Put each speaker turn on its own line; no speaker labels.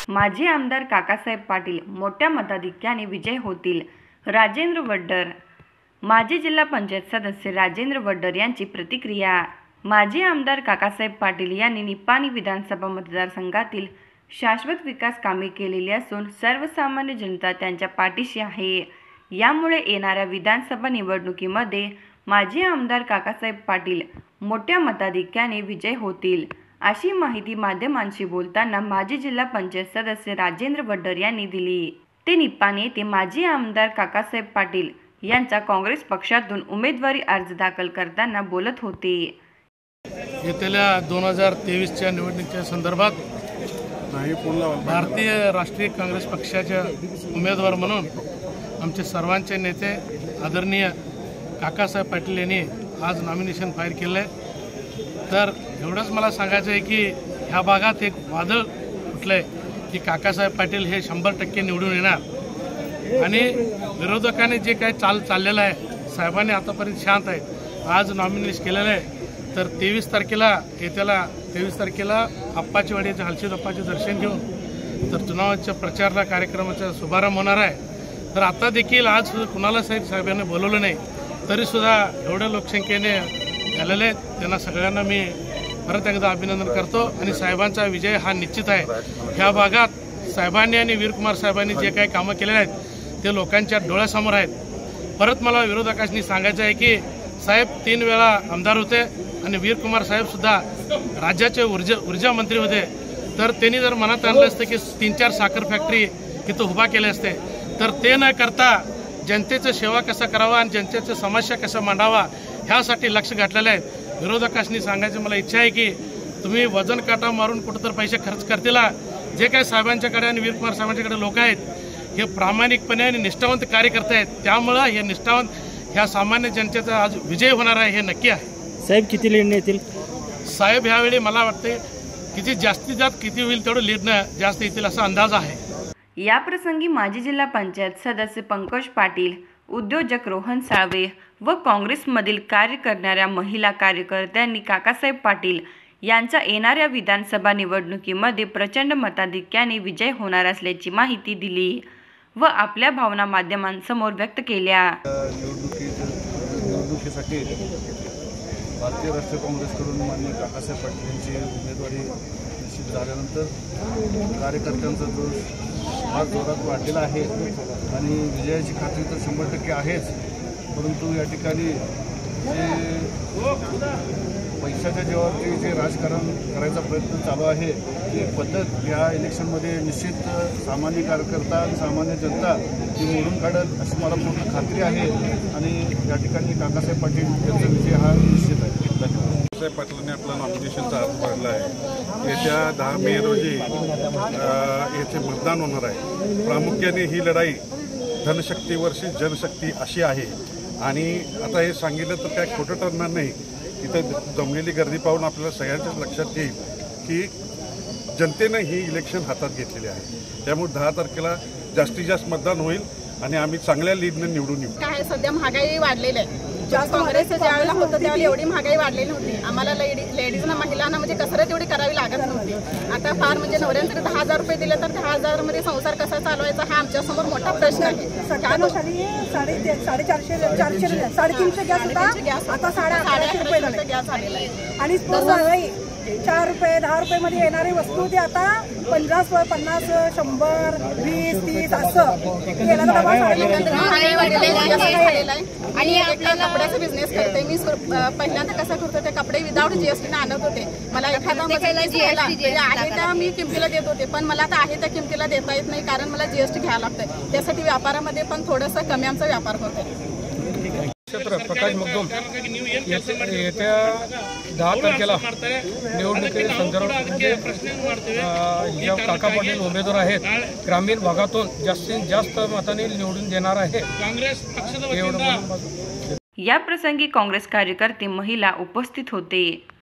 माजी आमदार काकासाहेब पाटील मोठ्या मताधिक्याने विजय होतील. राजेंद्र वड्डर. माजी जिल्हा पंचायत सदस्य राजेंद्र वड्डर यांची प्रतिक्रिया. माजी आमदार काकासाहेब पाटील यांनी निपाणी विधानसभा मतदारसंघातील शाश्वत विकास कामे केलेली असून सर्वसामान्य जनता त्यांच्या पाठीशी आहे. यामुळे येणाऱ्या विधानसभा निवडणुकीमध्ये माजी आमदार काकासाहेब पाटील मोठ्या मताधिक्याने विजय होतील, अशी माहिती माध्यमांशी बोलताना माजी जिल्हा पंचायत सदस्य राजेंद्र वड्डर यांनी दिली. ते निपाणी येथे माजी आमदार काकासाहेब पाटील यांचा काँग्रेस पक्षातून उमेदवारी अर्ज दाखल करताना बोलत होते.
येत्या 2023च्या निवडणुकीच्या संदर्भात भारतीय राष्ट्रीय काँग्रेस पक्षाच्या उमेदवार म्हणून आमचे सर्वांचे नेते आदरणीय काकासाहेब पाटील यांनी आज नॉमिनेशन फाईल केलं आहे. तर एवढंच मला सांगायचं आहे की ह्या भागात एक वादळ उठलं आहे की काकासाहेब पाटील हे 100% निवडून येणार आणि विरोधकांनी जे काही चाललेलं आहे, साहेबांनी आतापर्यंत शांत आहे, आज नॉमिनेशन केलेलं आहे. तर 23 तारखेला अप्पाची वाडीच्या हलशीद अप्पाचे दर्शन घेऊन तर चुनावाच्या प्रचाराला कार्यक्रमाचा शुभारंभ होणार आहे. तर आता देखील आज कुणाला साहेबांनी बोलवलं नाही, तरीसुद्धा एवढ्या लोकसंख्येने झालेले आहेत. त्यांना सगळ्यांना मी परत एकदा अभिनंदन करतो आणि साहेबांचा विजय हा निश्चित आहे. ह्या भागात साहेबांनी आणि वीरकुमार साहेबांनी जे काही कामं केलेले आहेत ते लोकांच्या डोळ्यासमोर आहेत. परत मला विरोधकांनी सांगायचं आहे की साहेब 3 वेळा आमदार होते आणि वीरकुमार साहेबसुद्धा राज्याचे ऊर्जा मंत्री होते. तर त्यांनी जर मनात आणलं असतं की 3-4 साखर फॅक्टरी इथं उभा केले असते, तर ते न करता जनतेचं सेवा कसं करावा आणि जनतेचं समस्या कसं मांडावा ह्यासाठी लक्ष घातलेलं आहे. विरोधकांनी सांगायची मला इच्छा आहे की तुम्ही वजन काटा मारून कुठं तर पैसे खर्च करतील. जे काही साहेबांच्याकडे आणि वीरकुमार साहेबांच्याकडे लोक आहेत हे प्रामाणिकपणे आणि निष्ठावंत कार्य करत आहेत. त्यामुळं हे निष्ठावंत ह्या सामान्य जनतेचा आज विजय होणार आहे हे नक्की आहे.
साहेब किती लीडने येतील?
साहेब ह्यावेळी मला वाटते किती जास्तीत जास्त किती होईल तेवढं लीडनं जास्त येतील असा अंदाज आहे.
या प्रसंगी माजी जिल्हा पंचायत सदस्य पंकज पाटील, उद्योजक रोहन साळवे व काँग्रेसमधील कार्य करणाऱ्या महिला कार्यकर्त्यांनी काकासाहेब पाटील यांचा येणाऱ्या विधानसभा निवडणुकीमध्ये प्रचंड मताधिक्याने विजय होणार असल्याची माहिती दिली व आपल्या भावना माध्यमांसमोर व्यक्त केल्या.
निवडणुकीसाठी भारतीय राष्ट्रीय काँग्रेसकडून माननीय काकासाहेब पाटील यांची उमेदवारी निश्चित झाल्यानंतर कार्यकर्त्यांचा जोश हा जोरात वाढलेला आहे आणि विजयाची खात्री तर 100% आहेच. परंतु या ठिकाणी जे पैशाच्या जीवावरती जे राजकारण करायचा प्रयत्न चालू आहे ती पद्धत या इलेक्शनमध्ये निश्चित सामान्य कार्यकर्ता आणि सामान्य जनता ती मोडून काढेल अशी मला पूर्ण खात्री आहे आणि या ठिकाणी काकासाहेब पाटील यांचा विजय हा निश्चित आहे. धन्यवाद.
काकासाहेब पाटलांनी आपला नॉमिनेशनचा अर्ज भरला आहे. येत्या 10 मे रोजी येथे मतदान होणार आहे. प्रामुख्याने ही लढाई धनशक्ती वर्सेस जनशक्ती अशी आहे आणि आता हे सांगितलं तर काय खोटं ठरणार नाही. इथं जमलेली गर्दी पाहून आपल्याला सगळ्यांच्याच लक्षात येईल की जनतेनं ही इलेक्शन हातात घेतलेली आहे. त्यामुळे 10 तारखेला जास्तीत जास्त मतदान होईल आणि आम्ही चांगल्या लीडनं निवडून येऊ.
काय सध्या महागाई वाढलेली आहे. काँग्रेसचं ज्यावेळेला होतं त्यावेळेला एवढी महागाई वाढलेली होती. आम्हाला लेडीजना महिलांना म्हणजे कसरत एवढी करावी लागत नव्हती. आता फार म्हणजे नवऱ्यांकडे 10,000 रुपये दिले तर 10,000 मध्ये संसार कसा चालवायचा हा आमच्यासमोर मोठा प्रश्न आहे.
350 गॅस होता, आता 1150 रुपये झाले.
गॅस आलेला आहे
आणि 4 रुपये 10 रुपये मध्ये येणारी वस्तू ती आता 50, 50, 100, 20, 30 असं
महागाई वाढलेली आहे. आणि कपड्याचा बिझनेस करते मी. पहिल्यांदा कसं करतो ते कपडे विदाऊट जीएसटीने आणत होते. मला एखादा आहे त्या मी किमतीला देत होते, पण मला आता आहे त्या किमतीला देता येत नाही कारण मला जीएसटी घ्यायला लागतंय. त्यासाठी व्यापारामध्ये पण थोडंसं कमी आमचा व्यापार होतोय.
क्षेत्र प्रकाश मगदूम येत्या 10 तारखेला निवडणुकीच्या संदर्भात ज्या काका पाटील उमेदवार आहेत ग्रामीण भागातून जास्तीत जास्त मतांनी निवडून देणार आहे.
या प्रसंगी काँग्रेस कार्यकर्ते, महिला उपस्थित होते.